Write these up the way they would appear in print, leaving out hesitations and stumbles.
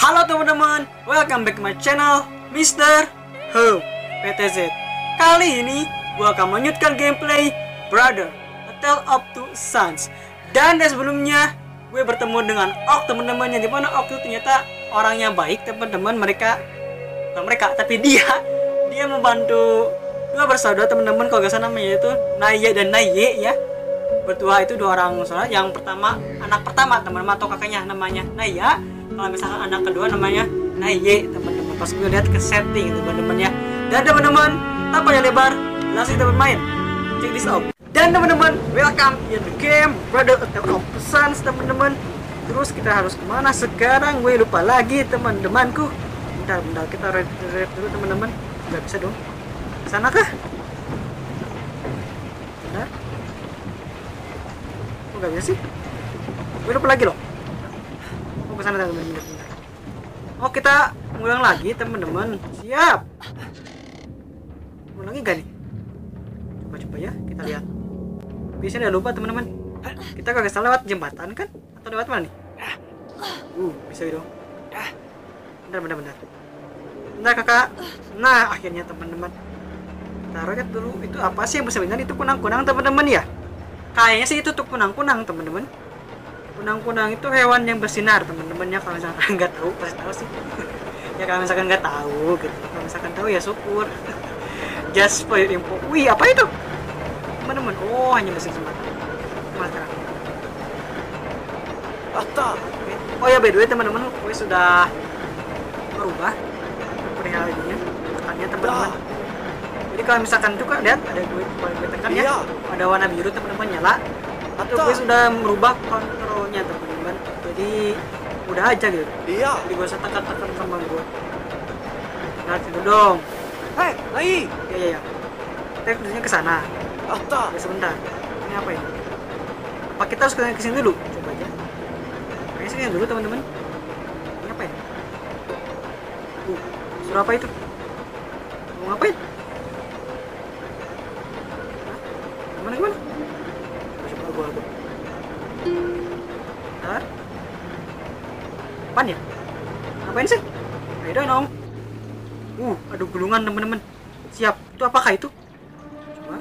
Halo teman-teman, welcome back to my channel Mr. Home PTZ. Kali ini gue akan melanjutkan gameplay Brother, A Tale of Two Sons. Dan sebelumnya gue bertemu dengan Orc teman-teman, yang dimana Orc itu ternyata orangnya baik teman-teman. Tapi dia membantu dua bersaudara teman-teman, kalau gak salah namanya itu Naye dan Naye ya. Berdua itu dua orang saudara. Yang pertama, anak pertama teman-teman atau kakaknya namanya Naya. Kalau misalkan anak kedua namanya Naye teman-teman. Pas gue lihat ke setting teman-teman ya. Dan teman-teman, tanpa panjang lebar, langsung kita bermain. Check this out. Dan teman-teman, welcome in the game Brother, A Tale of Two Sons teman-teman. Terus kita harus kemana sekarang? Gue lupa lagi teman-temanku. Bentar, kita read dulu teman-teman. Gak bisa dong. Sana kah? Bentar. Kok gak bisa sih? Gue lupa lagi loh. Oh, kesana teman-teman. Oh, kita ngulang lagi teman-teman. Siap. Ngulang lagi gak nih? Coba ya, kita lihat. Biasanya udah lupa teman-teman. Kita kagak salah lewat jembatan kan? Atau lewat mana nih? Bisa dong. Bentar. Bentar kakak. Nah, akhirnya teman-teman. Kita lihat dulu, itu apa sih yang sebenarnya itu kunang-kunang teman-teman ya? Kayaknya sih itu tuh kunang-kunang teman-teman. Kunang-kunang itu hewan yang bersinar teman-teman ya. Kalau misalkan nggak tahu, pasti tahu sih. Ya kalau misalkan nggak tahu gitu. Kalau misalkan tahu ya syukur. Just for your info. Wih, apa itu? Teman-teman. Oh, hanya mesin semata. Sekarang. Atta. Oh ya, by the way teman-teman, gue sudah merubah perihal ininya. Tekannya teman-teman. Jadi kalau misalkan juga lihat ada gue tekan ya. Ada warna biru teman-teman nyala. Atau gue sudah merubah kontrolnya teman-teman. Jadi udah aja gitu. Iya. Jadi gue usah tekan sama gue. Lihat itu dong. Hei, Nai. Ya. Kita kerjanya ke sana. Atta. Ya sebentar. Ini apa ini? Apa kita harus ke sini dulu? Coba aja. Kayaknya sini dulu teman-teman. Ini apa ini? Suruh apa itu? Mau ngapain? Gimana? Coba gua. Bentar. Apaan ya? Ngapain sih? Ayo dong. Ada gulungan teman-teman. Siap. Itu apakah itu? Coba.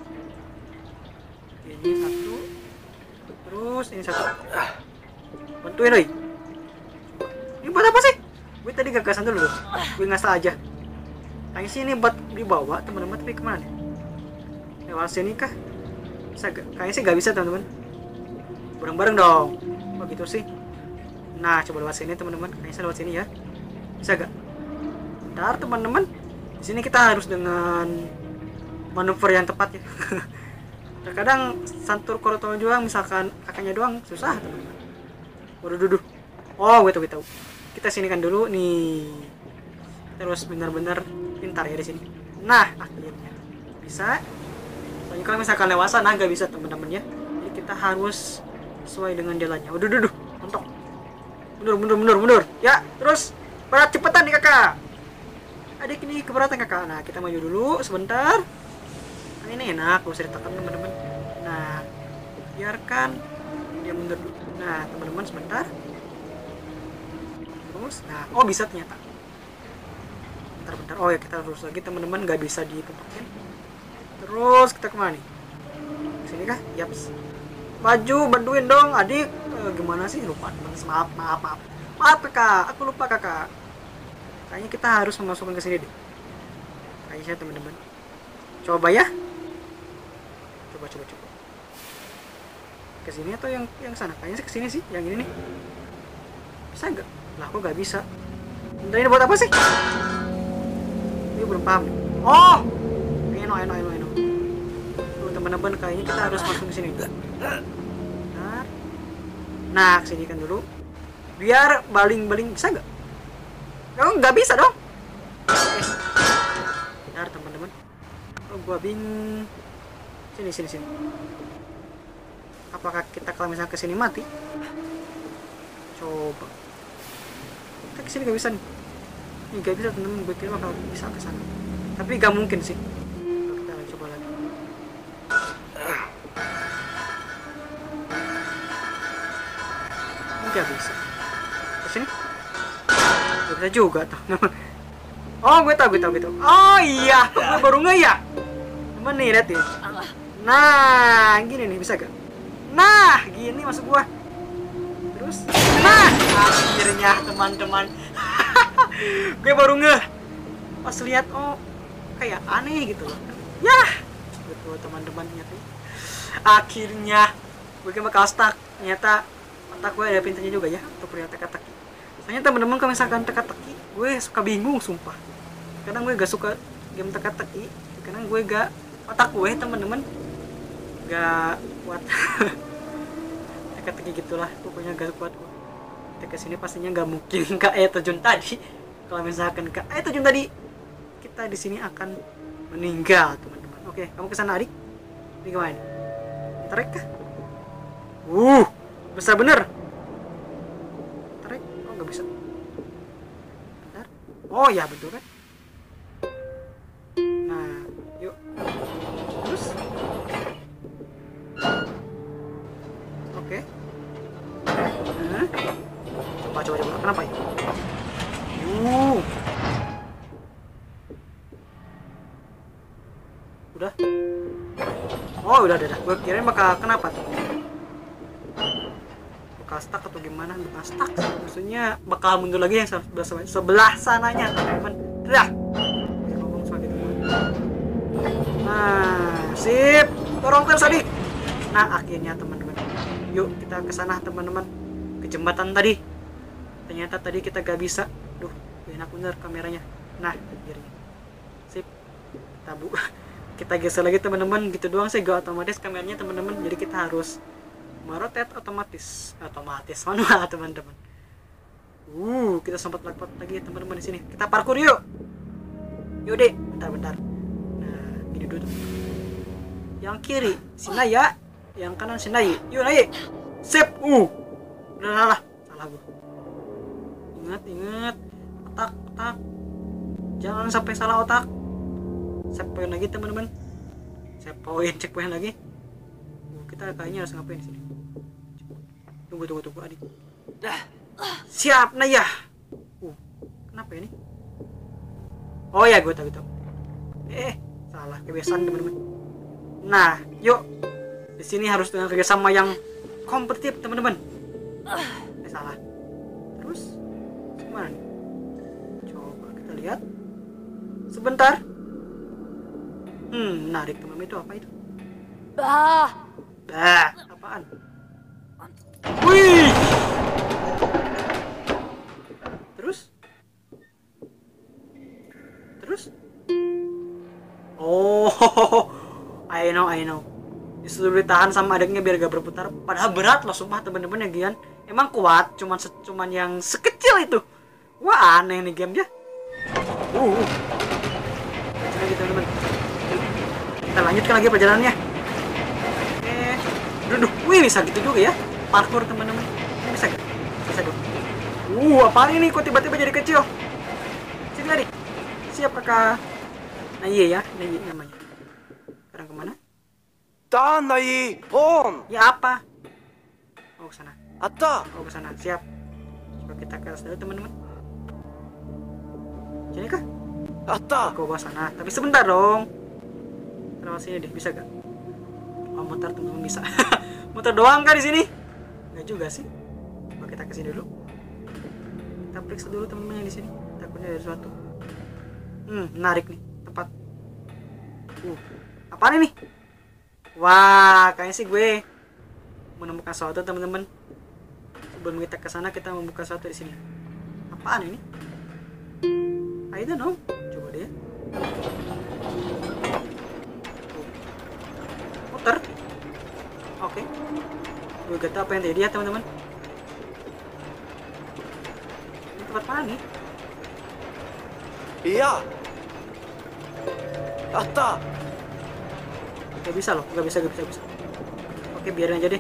Ini satu. Terus ini satu. Bantuin doi. Ini buat apa sih? Gue tadi gagasan dulu. Gue ngasal aja. Tanya sih ini buat dibawa teman-teman, tapi kemana nih? Lewat sini kah? Kayaknya sih gak bisa teman-teman. Bareng-bareng dong. Oh gitu sih. Nah, coba lewat sini teman-teman. Kayaknya lewat sini ya. Bisa gak? Bentar teman-teman. Di sini kita harus dengan manuver yang tepat ya. Terkadang santur korotol doang, misalkan kakaknya doang susah teman-teman. Waduh. Oh, gue tahu. Kita sinikan dulu nih. Terus benar-benar pintar ya di sini. Nah, akhirnya bisa. Soalnya kalau misalkan lewat sana nggak bisa teman-teman ya. Jadi kita harus sesuai dengan jalannya. Waduh, mentok. Mundur. Ya, terus berat cepetan nih kakak. Adik ini keberatan kakak. Nah, kita maju dulu sebentar. Nah, ini enak, gak usah ditekan teman-teman. Nah, biarkan dia mundur dulu. Nah, teman-teman sebentar. Terus, nah, oh bisa ternyata. Bentar. Oh ya, kita terus lagi teman-teman, nggak bisa dipentokin. Terus kita kemana nih? Sini kah? Yaps. Maju, bantuin dong adik. Gimana sih? Lupa teman. Maaf kakak, aku lupa kakak. Kayaknya kita harus memasukkan ke sini deh. Kayaknya teman-teman. Coba ya. Coba. Ke sini atau yang sana? Kayaknya sih ke sini sih, yang ini nih. Bisa nggak? Lah kok nggak bisa? Bentar, ini buat apa sih? Ini belum paham. Oh, eno. Tuh teman-teman, kayaknya kita harus masuk ke sini. Nah, kesini kan dulu. Biar baling bisa nggak? Nggak bisa dong. Bentar teman-teman. Oh, gua bingung. Sini. Apakah kita kalau misalnya kesini mati? Coba. Kita kesini nggak bisa nih. Ini nggak bisa teman-teman. Gue kira bakal bisa kesana. Tapi nggak mungkin sih. Kita coba lagi. Nggak bisa. Kesini. Gak bisa juga tuh. Oh, gue tau. Oh iya, gue baru nge ya. Temen nih, lihat ya. Nah, gini nih, bisa gak? Nah, gini masuk gua. Terus, nah, akhirnya teman-teman. Gue baru nge. Pas lihat, oh, kayak aneh gitu loh. Yah, betul teman-teman ternyata. Akhirnya, gue bakal stuck. Ternyata otak gue ada pintunya juga ya untuk lihat teka-teki. Soalnya teman-teman kalau misalkan teka-teki, gue suka bingung sumpah. Kadang gue gak suka game teka-teki, karena gue gak otak gue teman-teman gak kuat. Teka-teki gitulah, pokoknya gak kuat gue. Kita kesini pastinya gak mungkin ke air terjun tadi. Kalau misalkan ke air terjun tadi, kita di sini akan meninggal teman-teman. Oke, kamu kesana adik. Ini gimana? Tarik kah? Besar bener. Tarik. Oh nggak bisa. Bentar. Oh ya betul kan. Nah, yuk. Terus. Oke. Nah. Coba. Kenapa ya? Udah. Oh udah. Gue kirain bakal kenapa tuh? Bakal stuck atau gimana? Bakal stuck sih. Maksudnya bakal mundur lagi yang sebelah sananya teman-teman. Dah. Ngomong soal gitu. Nah, sip. Dorong terus adik. Nah, akhirnya teman-teman. Yuk kita ke sana teman-teman. Ke jembatan tadi. Ternyata tadi kita gak bisa. Duh, enak bener kameranya. Nah, akhirnya. Sip. Tabu. Kita geser lagi teman-teman, gitu doang sih gak otomatis kameranya teman-teman. Jadi kita harus merotate otomatis manual teman-teman. Kita sempat lewat lagi teman-teman di sini. Kita parkour yuk. Yuk deh, bentar. Nah, gini dulu. Yang kiri Sinaya, yang kanan Sinai. Yuk naik. Sip. Udah salah gua. Ingat. Otak. Jangan sampai salah otak. Save point lagi teman-teman. Cek poin lagi. Kita kayaknya harus ngapain di sini? Tunggu adik. Siap Naya. Kenapa ini? Oh ya, gue tahu. Salah kebiasaan teman-teman. Nah, yuk. Di sini harus dengan kerjasama yang kompetitif teman-teman. Salah. Terus gimana nih? Coba kita lihat. Sebentar. Menarik teman-teman, itu apa itu? Apaan? Wih. Terus? Oh, I know. Disuruh ditahan sama adiknya biar gak berputar. Padahal berat loh sumpah teman-teman ya Gian. Emang kuat, cuman yang sekecil itu. Wah, aneh nih gamenya. Lagi teman-teman. Kita lanjutkan lagi perjalanannya. Wih, bisa gitu juga ya. Parkour teman-teman. Bisa gak? Bisa dong. Apaan ini? Kok tiba-tiba jadi kecil? Sini adik. Siap kakak. Nah iya ya, Nayi namanya. Sekarang kemana? Dan Nayi, on. Ya apa? Oh kesana. Atta. Oh kesana, siap. Coba kita ke atas dulu teman-teman. Sini kah? Atta. Ke bawah sana. Tapi sebentar dong. Terus sini deh, bisa gak? Oh muter teman-teman bisa. Muter doang kan di sini? Enggak juga sih. Coba kita ke sini dulu. Kita periksa dulu teman-teman yang di sini. Takutnya ada sesuatu. Menarik nih tempat. Apaan ini? Wah, kayaknya sih gue menemukan sesuatu teman-teman. Sebelum kita ke sana kita membuka sesuatu di sini. Apaan ini? I don't know. Coba deh. Muter. Oke. Gue gak tahu apa yang terjadi ya teman-teman. Ini tempat mana nih? Iya. Atta. Gak bisa loh, gak bisa. Oke, biarin aja deh.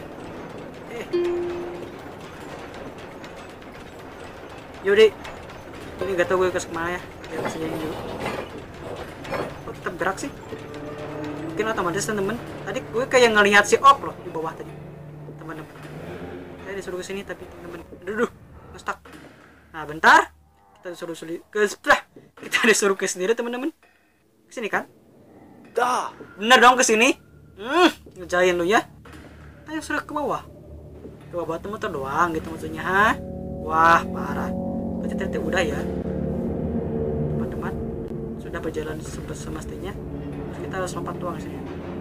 Yaudah. Ini gak tau gue ke kemana ya. Biar masih jadi dulu. Kok tetap gerak sih? Mungkin otomatis teman-teman. Tadi gue kayak ngelihat si Op loh di bawah tadi. Teman-teman. Saya disuruh ke sini tapi teman-teman. Aduh, nge-stuck. Nah, bentar. kita disuruh ke sendiri teman-teman. Kesini kan? Da. Bener dong kesini. Ngerjain lu ya. Ayo sudah ke bawah. Ke bawah muter doang gitu maksudnya, ha? Wah, parah. Berarti udah ya. Teman-teman, sudah berjalan semestinya. Terus kita harus lompat doang sini.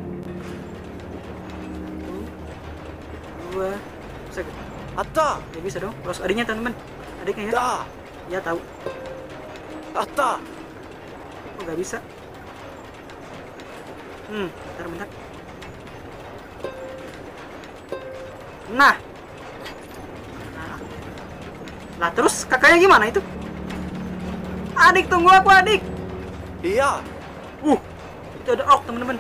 1, 2, bisa gak? Atta. Ya bisa dong. Terus adiknya teman-teman. Adiknya ya? Da. Ya tahu. Atta. Kok gak bisa? Bentar. Nah. Nah, terus kakaknya gimana itu? Adik, tunggu aku, adik. Iya. Itu ada ork, teman-teman.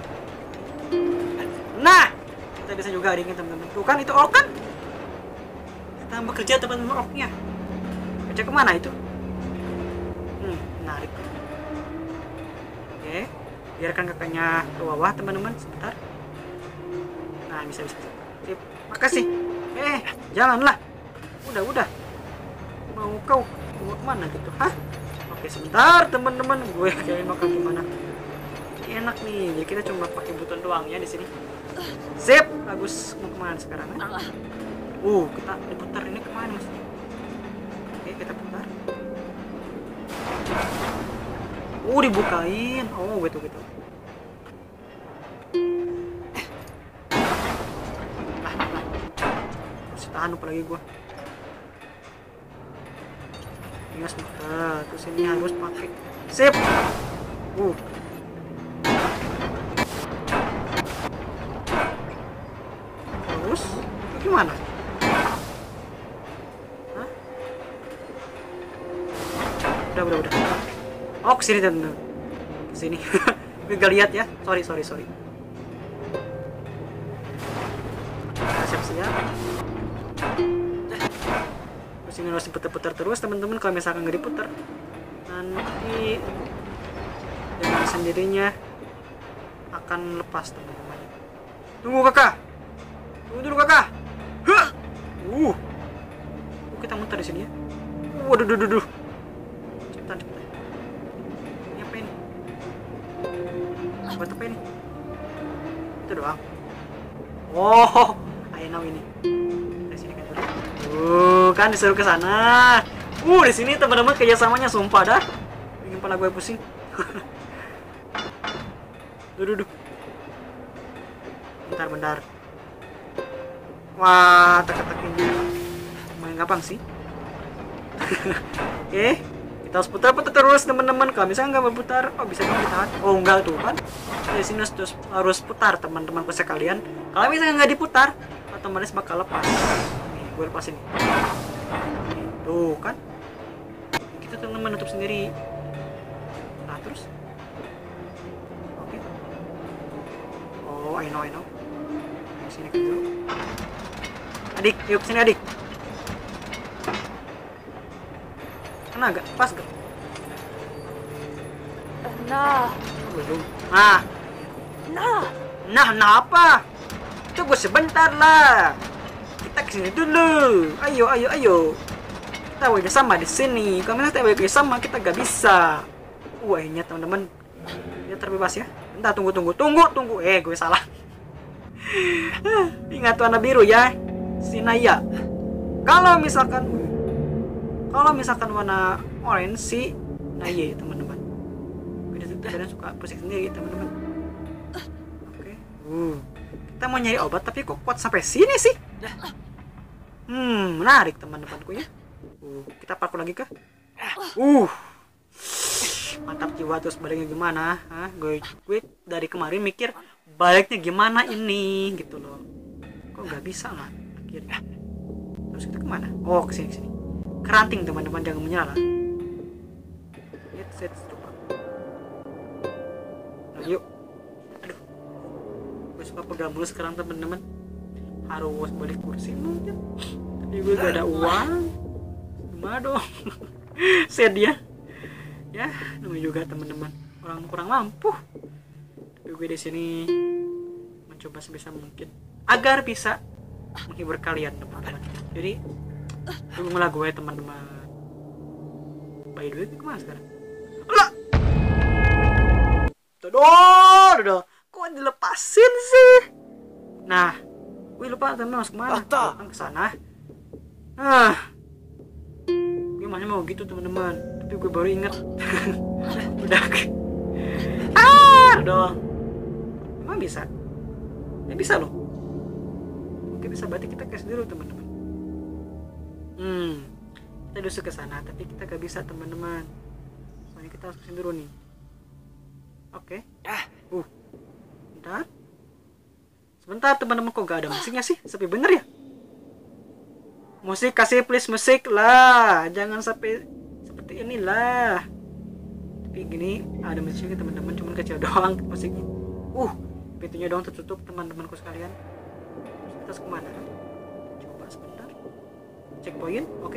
Nah, kita bisa juga adiknya, teman-teman. Tuh kan, itu ork kan? Kita bekerja teman-teman orknya. Kerja kemana itu? Menarik. Oke, biarkan kakaknya ke bawah, teman-teman. Sebentar. Nah, bisa. Sip. Makasih. Janganlah. Udah. Mau kemana gitu? Hah? Oke, sebentar, teman-teman. Gue kayak makan gimana? Ini enak nih. Jadi kita cuma pakai button doang ya di sini. Sip. Bagus. Mau kemana sekarang? Kita diputar ini kemana maksudnya? Oke, kita putar. Dibukain. Gitu. Masih tahan apalagi gua. Ini sebentar. Terus ini harus pakai. Sip. Terus gimana? Hah? Udah. Kesini teman-teman. Kesini. Gue gak lihat ya. Sorry. Siap. Terus ini harus diputar-putar terus teman-teman. Kalau misalkan nggak diputar, nanti dengan sendirinya akan lepas teman-teman. Tunggu kakak. Tunggu dulu kakak. Kita muter di sini ya. Waduh. Cepetan. Ini apa ini? Buat apa ini? Itu doang. I know ini. Dari sini kan dulu. Kan disuruh ke sana. Di sini teman-teman kerjasamanya sumpah dah. Bikin kepala gue pusing. Duh. Bentar. Wah, teka-tekinya lumayan gampang sih. Oke, kita harus putar terus teman-teman. Kalau misalnya nggak berputar, bisa dong ditahan. Enggak tuh kan. Di sini harus putar teman-teman sekalian. Kalau misalnya nggak diputar, otomatis bakal lepas. Nih, gue lepasin. Tuh kan. Kita teman-teman nutup sendiri. Nah, terus. Oke. I know. Sini kan dulu. Adik, yuk sini adik. Kena gak? Pas gak? Belum. Nah apa? Tunggu sebentar lah. Kita kesini dulu. Ayo. Kita bekerja sama di sini. Kalau misalnya kita bekerja sama, kita gak bisa. Ini teman-teman. Dia terbebas ya. Bentar, tunggu. Gue salah. Ingat warna biru ya. Sinaya. Kalau misalkan warna orange si Naye teman-teman. Kalian suka pusing sendiri teman-teman. Oke. Kita mau nyari obat tapi kok kuat sampai sini sih? Menarik teman-temanku ya. Kita parkour lagi kah? Mantap jiwa. Terus baliknya gimana? Gue dari kemarin mikir baliknya gimana ini gitu loh. Kok nggak bisa lah akhirnya. Terus kita kemana? Kesini. Keranting teman-teman, jangan menyerah. Set coba. Yuk. Aduh. Gue suka pegang mulu sekarang teman-teman. Harus balik kursi mungkin. Tapi gue gak ada uang. Gimana dong? Set dia. Ya, namanya juga teman-teman. Orang kurang mampu. Tapi gue di sini mencoba sebisa mungkin agar bisa menghibur kalian teman-teman. Jadi tunggulah gue teman-teman. By the way, kemana sekarang? Lah! Dodol! Kok dilepasin sih? Nah, gue lupa temen masuk mana? Atta! Kan ke sana. Nah, gue masih mau gitu teman-teman, tapi gue baru inget. Udah. Dodol. Emang bisa? Ya bisa loh. Oke bisa, berarti kita cash dulu teman-teman. Kita dusuk ke sana, tapi kita gak bisa teman-teman. Soalnya kita harus kesini dulu nih. Oke. Bentar. Sebentar teman-teman, kok gak ada musiknya sih? Sepi bener ya? Musik kasih please, musik lah. Jangan sampai seperti inilah. Tapi gini ada musiknya teman-teman, cuman kecil doang musiknya. Pintunya doang tertutup teman-temanku sekalian. Terus kita harus kemana? Coba sebentar. Checkpoint, oke.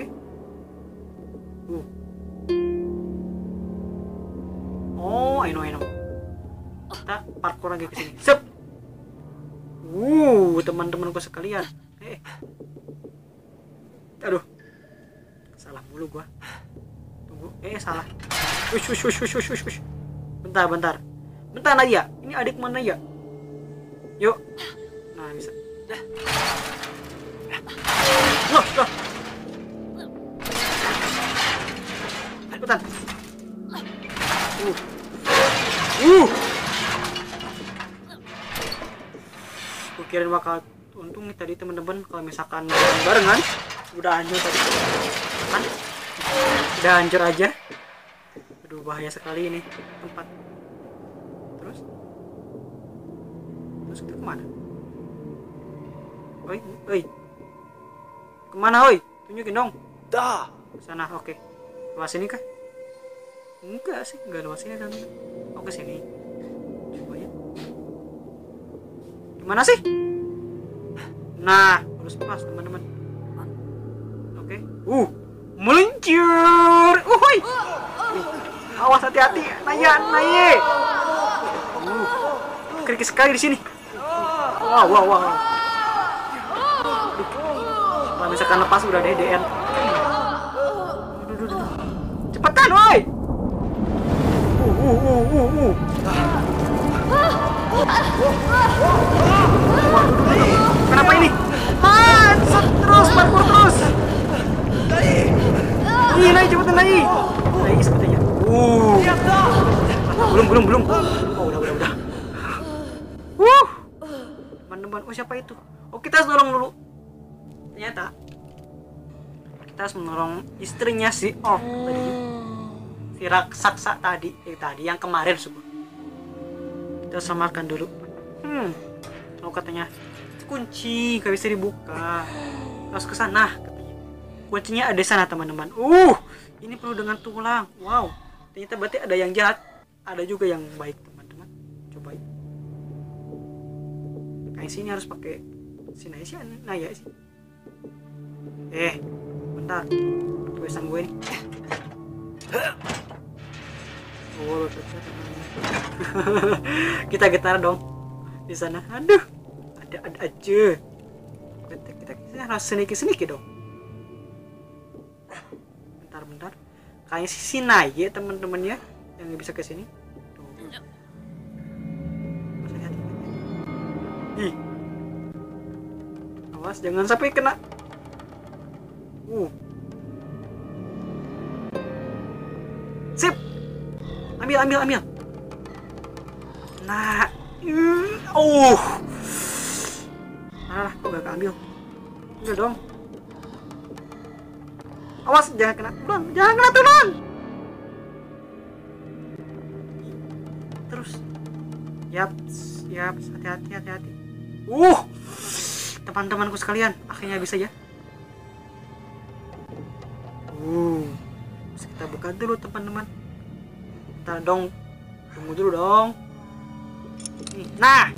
Oh, I know. Kita parkour lagi ke sini. Sep. Teman-temanku sekalian. Aduh. Salah mulu gua. Tunggu. Salah. Ush. Bentar. Bentar Naya. Ini adik mana ya? Yuk. Nah, bisa. Wah. Cepetan. Gue kirain bakal untung nih tadi teman-teman, kalau misalkan barengan udah hancur tadi kan, udah hancur aja. Aduh, bahaya sekali ini tempat. Terus kita kemana? Oi, kemana oi? Tunjukin dong. Da! Sana, oke. Lewat sini kah? Enggak sih, enggak lewat sini teman-teman. Ke sini. Coba ya. Gimana sih? Nah, harus pas teman-teman. Oke. Meluncur. Woi. Awas, hati-hati. Naya. Kerikil sekali di sini. Wow. Kalau misalkan lepas udah DDN. Cepetan, woi. Kenapa ini? Terus parkour terus. Nai, cepetan Nai. Nai sepertinya. Belum. Oh, udah. Teman-teman, siapa itu? Kita harus nolong dulu. Ternyata kita harus menolong istrinya si tadi. Si raksasa tadi yang kemarin subuh. Kita selamatkan dulu. Katanya kunci gak bisa dibuka, harus ke sana katanya. Kuncinya ada di sana teman-teman. Ini perlu dengan tulang. Wow, ternyata berarti ada yang jahat, ada juga yang baik teman-teman. Cobain. Kayak sini harus pakai sini sih, Naya sih. Bentar, tulisan gue nih. Kita getar dong di sana. Aduh, ada aja. Kita harus seniki dong. Bentar. Kayak si Naya teman-teman ya, yang bisa ke sini. Awas jangan sampai kena. Sip. Ambil. Nah. Kok gak ambil? Ambil dong. Awas jangan kena tulang. Terus. Yap, hati-hati. Teman-temanku sekalian, akhirnya bisa ya. Terus kita buka dulu teman-teman. Bentar dong, tunggu dulu dong. Nah,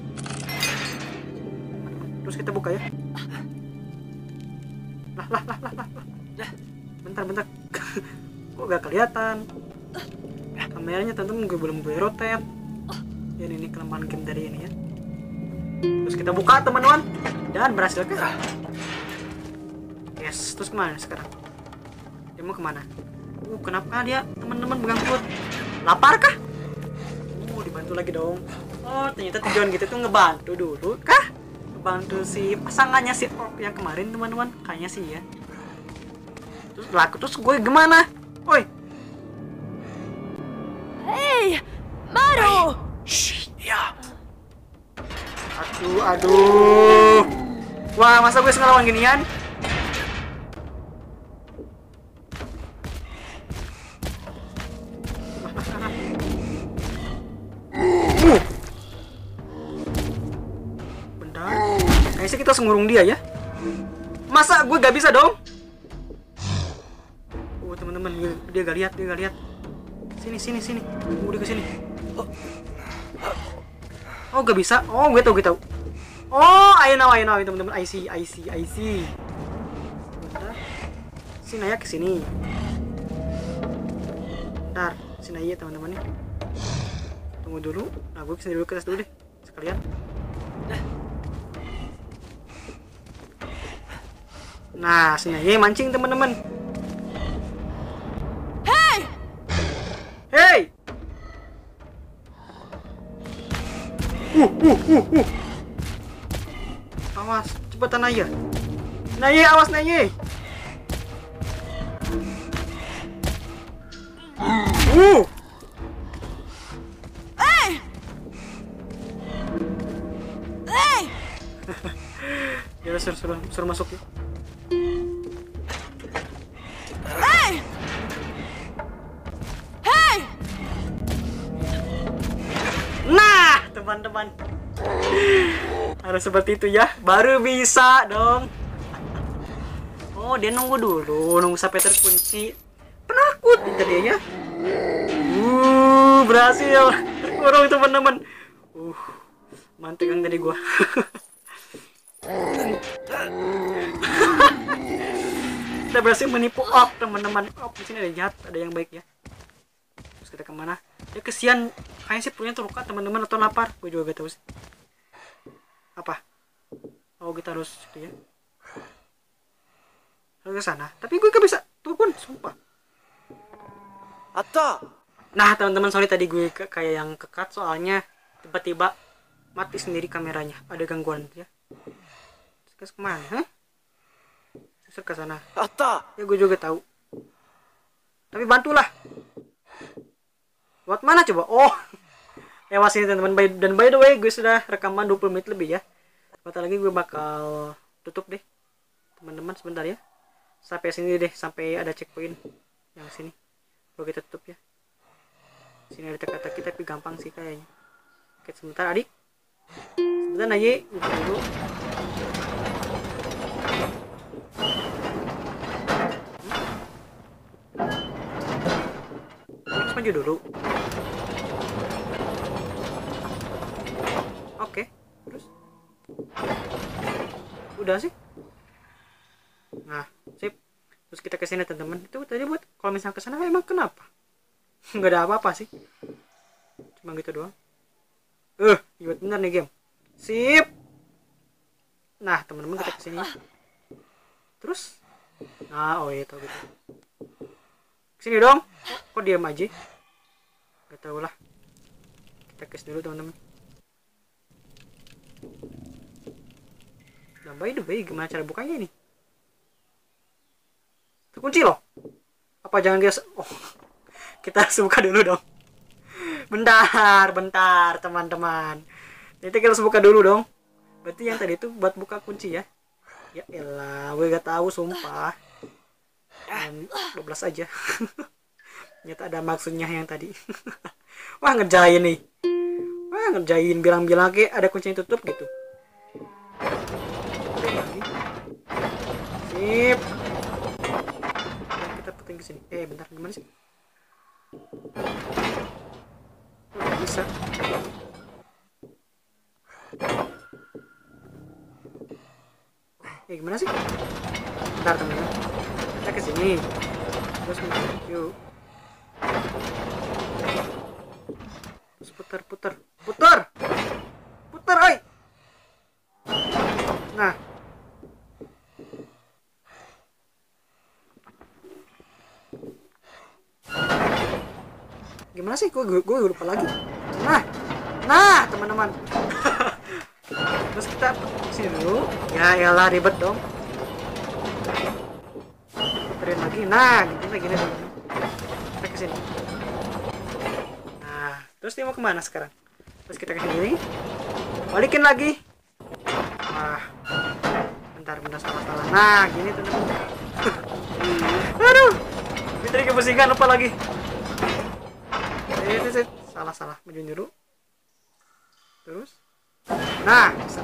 terus kita buka ya. Lah. Bentar. Kok gak kelihatan? Kameranya teman-teman gue belum rotate. Ya ini kelemahan game dari ini ya. Terus kita buka teman-teman, dan berhasil kan? Yes, terus kemana sekarang? Dia mau kemana? Kenapa dia teman-teman pegang perut? Lapar kah? Dibantu lagi dong. Oh, ternyata tujuan gitu tuh ngebantu dulu kah? Ngebantu si pasangannya si Orc yang kemarin teman-teman. Kayaknya sih ya. Terus gue gimana? Woi. Hey, Maru! Shh, ya. Aduh. Wah, masa gue ngelawan ginian? Bentar. Kayaknya kita ngurung dia ya. Masa gue gak bisa dong? Teman-teman, dia gak lihat. Sini. Udah ke sini. Oh, gak bisa. Oh, gue tahu. Oh, I know, teman-teman. I see. Bentar. Si Naya ke sini. Bentar, si Naya teman-teman nih. Tunggu dulu. Nah, gue kesini dulu, ke atas dulu deh. Sekalian. Nah, si Naya mancing teman-teman. Hey! Awas, cepetan Naya. Awas Naya. Ya suruh masuk ya. Nah, teman-teman. Harus seperti itu ya, baru bisa dong. Oh, dia nunggu sampai terkunci. Penakut tadi ya. Berhasil. Terkurung teman-teman. Mantap yang tadi gua. Kita berhasil menipu Orc teman-teman. Di sini ada jahat, ada yang baik ya. Terus kita kemana? Ya kesian, kayaknya sih punya terluka teman-teman atau lapar. Gue juga gak tahu sih. Apa? Oh, kita harus itu ya. Harus ke sana. Tapi gue gak bisa turun, sumpah. Atta. Nah, teman-teman, sorry tadi gue kayak yang kekat soalnya tiba-tiba mati sendiri kameranya. Ada gangguan ya. Terus kemana? Terus ke sana. Atta. Ya gue juga tahu. Tapi bantulah. Buat mana coba? Oh. Lewat sini teman-teman. Dan by the way, gue sudah rekaman 20 menit lebih ya. Bentar lagi gue bakal tutup deh. Teman-teman sebentar ya. Sampai sini deh, sampai ada checkpoint yang sini. Baru kita tutup ya. Sini ada teka-teki tapi gampang sih kayaknya. Oke, sebentar adik. Sebentar aja, buka dulu. Terus maju dulu. Oke, terus udah sih. Nah, sip. Terus kita kesini teman-teman. Itu tadi buat kalau misalnya kesana emang kenapa? Nggak ada apa-apa sih. Cuma gitu doang. Iya bener nih game. Sip. Nah, teman-teman kita kesini. Terus, nah, oh iya tau gitu. Kesini dong. Kok diam aja? Gak tau lah. Kita kes dulu teman-teman. Nah, by the way, gimana cara bukanya ini? Terkunci loh. Apa jangan dia? Oh, kita harus buka dulu dong. Bentar teman-teman. Nanti kita harus buka dulu dong. Berarti yang tadi itu buat buka kunci ya. Ya elah, gue gak tahu sumpah. 12 aja. Ternyata ada maksudnya yang tadi. Wah, ngerjain nih. Wah, ngerjain bilang-bilang kayak ada kunci yang tutup gitu. Sip. Kita puting ke sini. Bentar, gimana sih? Nggak bisa. Gimana sih? Bentar teman-teman. Kita ke sini. Terus yuk. Terus putar. Putar, oi. Nah. Gimana sih? Gue lupa lagi. Nah, teman-teman. Terus kita sini dulu. Ya elah ribet dong. Puterin lagi. Nah, gini teman-teman. Kita kesini. Nah, terus dia mau kemana sekarang? Terus kita kesini. Balikin lagi. Wah. Bentar salah. Nah, gini teman-teman. Aduh. Fitri kepusingan lupa lagi. Salah. Maju dulu. Terus. Nah, bisa.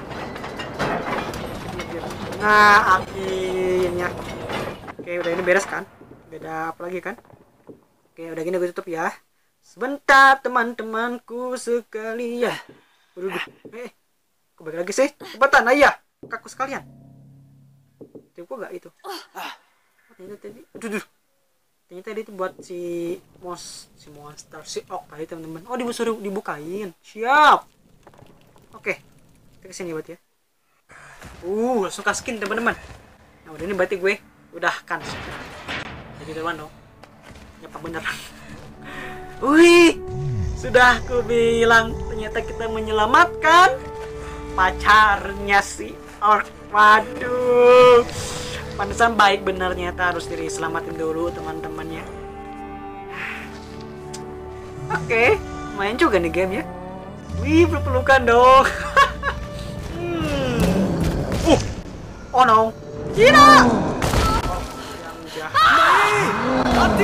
Nah, akhirnya. Oke, udah ini beres kan? Beda apa lagi kan? Oke, udah gini gue tutup ya. Sebentar teman-temanku sekalian. Udah. Kebalik lagi sih. Cepetan, ayah. Kaku sekalian. Tipu gak itu? Ternyata tadi. Aduh. Ternyata itu buat si monster si Orc tadi teman-teman. Oh, disuruh dibukain. Siap. Oke. Kita kesini buat ya. Langsung kasih skin teman-teman. Nah, udah ini berarti gue udah kan. Jadi teman dong. Nyapa beneran. Wih. Sudah aku bilang ternyata kita menyelamatkan pacarnya si Orc. Waduh. Pantesan baik bener nyata harus diselamatin dulu teman-temannya. Oke, main juga nih game ya. Wih, pelukan dong. Oh no. Tidak. Yang jahat.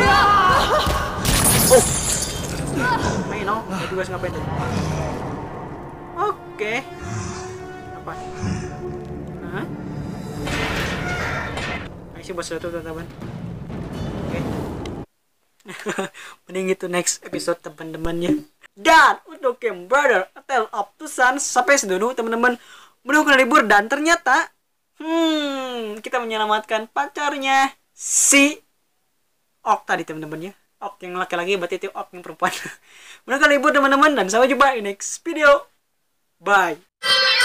Main no. Itu guys ngapain tuh? Oke. Apa? Hah? Sih bos itu teman-teman. Oke. Mending itu next episode teman-temannya. Dan untuk game Brother A Tale of Two Sons sampai sedulu teman-teman. Mudah libur dan ternyata kita menyelamatkan pacarnya si Orc tadi teman-teman ya. Orc yang laki-laki berarti itu Orc yang perempuan. Mudah libur teman-teman dan sampai jumpa di next video. Bye.